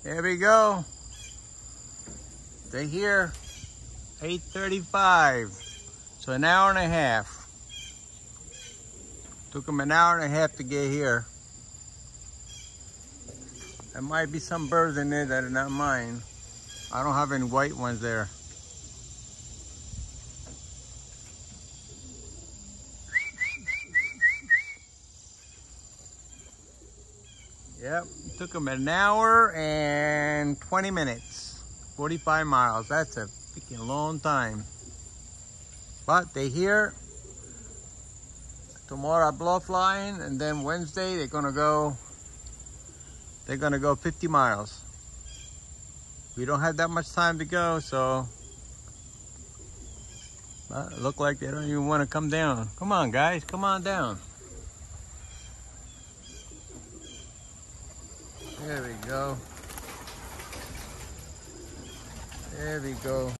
There we go. They're here. 8:35. So an hour and a half. Took them an hour and a half to get here. There might be some birds in there that are not mine. I don't have any white ones there. Yep, it took them an hour and 20 minutes. 45 miles. That's a freaking long time. But they're here. Tomorrow I blow flying, and then Wednesday they're gonna go 50 miles. We don't have that much time to go, so it look like they don't even want to come down. Come on, guys, come on down. There we go. There we go.